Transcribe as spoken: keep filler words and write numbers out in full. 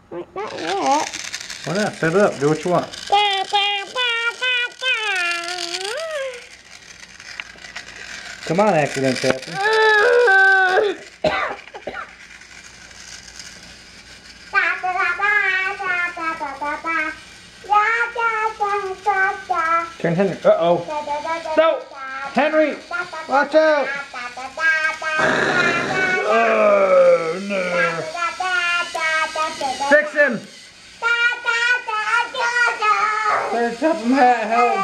Not yet. Why not? Set it up. Do what you want. Come on, accident Captain. Turn Henry. Uh oh. No! Henry! Watch out! Oh no! Fix him! There's something help!